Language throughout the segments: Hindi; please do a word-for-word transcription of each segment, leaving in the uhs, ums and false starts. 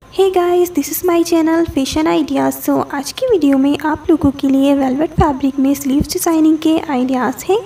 Hey guys, this is my channel fashion ideas. So आज की वीडियो में आप लोगों के लिए वेलवेट फैब्रिक में स्लीव्स डिज़ाइनिंग के आइडियाज़ हैं।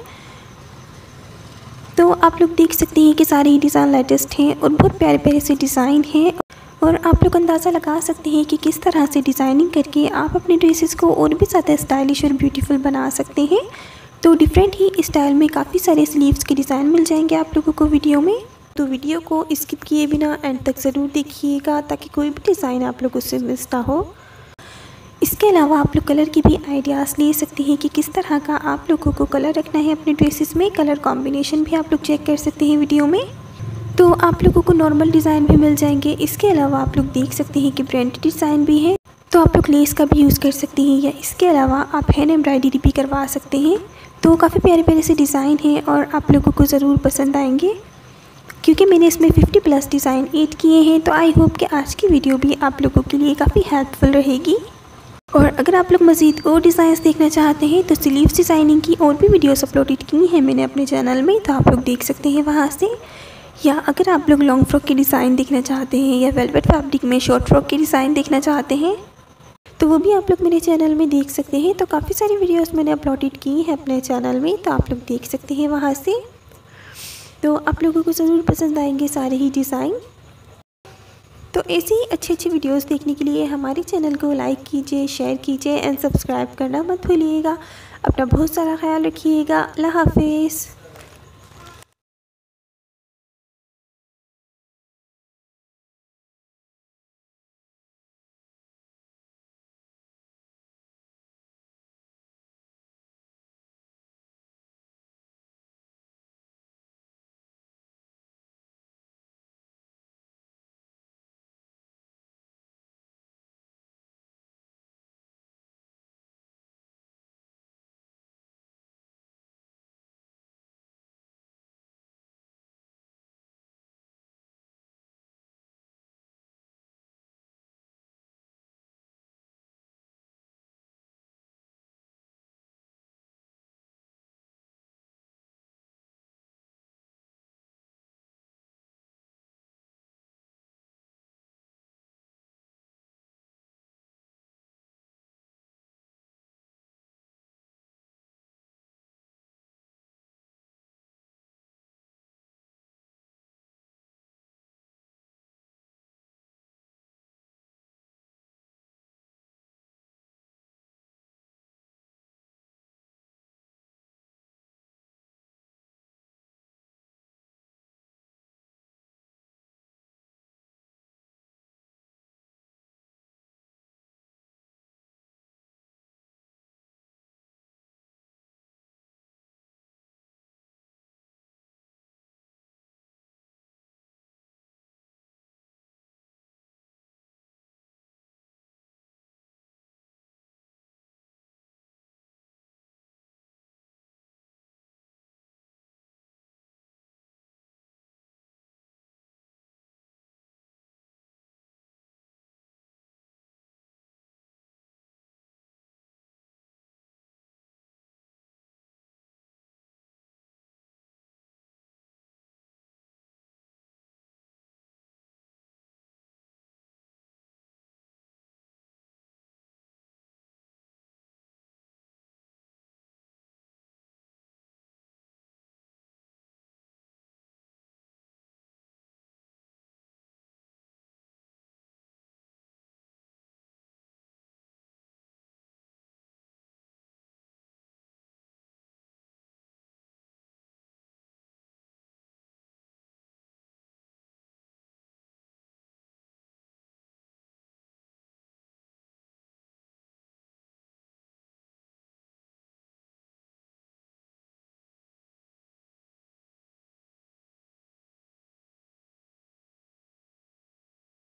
तो आप लोग देख सकते हैं कि सारे ही डिज़ाइन लेटेस्ट हैं और बहुत प्यारे प्यारे से डिज़ाइन हैं और आप लोग अंदाज़ा लगा सकते हैं कि किस तरह से डिज़ाइनिंग करके आप अपने ड्रेसेस को और भी ज़्यादा स्टाइलिश और ब्यूटीफुल बना सकते हैं। तो डिफरेंट ही स्टाइल में काफ़ी सारे स्लीव्स के डिज़ाइन मिल जाएंगे आप लोगों को वीडियो में। तो वीडियो को स्किप किए बिना एंड तक ज़रूर देखिएगा ताकि कोई भी डिज़ाइन आप लोगों से मिस ना हो। इसके अलावा आप लोग कलर की भी आइडियाज़ ले सकते हैं कि किस तरह का आप लोगों को कलर रखना है अपने ड्रेसेस में। कलर कॉम्बिनेशन भी आप लोग चेक कर सकते हैं वीडियो में। तो आप लोगों को नॉर्मल डिज़ाइन भी मिल जाएंगे। इसके अलावा आप लोग देख सकते हैं कि ब्रांडेड डिज़ाइन भी है, तो आप लोग लेस का भी यूज़ कर सकते हैं या इसके अलावा आप हैंड एम्ब्रॉयडरी भी करवा सकते हैं। तो काफ़ी प्यारे प्यारे से डिज़ाइन हैं और आप लोगों को ज़रूर पसंद आएंगे क्योंकि मैंने इसमें फिफ्टी प्लस डिज़ाइन ऐड किए हैं। तो आई होप कि आज की वीडियो भी आप लोगों के लिए काफ़ी हेल्पफुल रहेगी। और अगर आप लोग मज़ीद और डिज़ाइंस देखना चाहते हैं तो स्लीव्स डिज़ाइनिंग की और भी वीडियोस अपलोडेड की हैं मैंने अपने चैनल में, तो आप लोग देख सकते हैं वहाँ से। या अगर आप लोग लॉन्ग फ्रॉक के डिज़ाइन देखना चाहते हैं या वेलवेट फैब्रिक में शॉर्ट फ्रॉक के डिज़ाइन देखना चाहते हैं तो वो भी आप लोग मेरे चैनल में देख सकते हैं। तो काफ़ी सारी वीडियोस मैंने अपलोडेड की हैं अपने चैनल में, तो आप लोग देख सकते हैं वहाँ से। तो आप लोगों को ज़रूर पसंद आएंगे सारे ही डिज़ाइन। तो ऐसे ही अच्छे अच्छे वीडियोस देखने के लिए हमारे चैनल को लाइक कीजिए, शेयर कीजिए एंड सब्सक्राइब करना मत भूलिएगा। अपना बहुत सारा ख्याल रखिएगा। अल्लाह हाफिज़।